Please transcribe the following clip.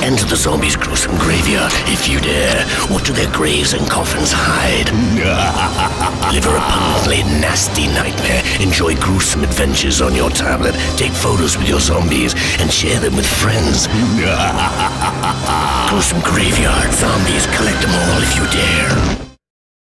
Enter the zombies' gruesome graveyard, if you dare. What do their graves and coffins hide? Live a repugnantly nasty nightmare. Enjoy gruesome adventures on your tablet. Take photos with your zombies and share them with friends. Gruesome graveyard, zombies, collect them all if you dare.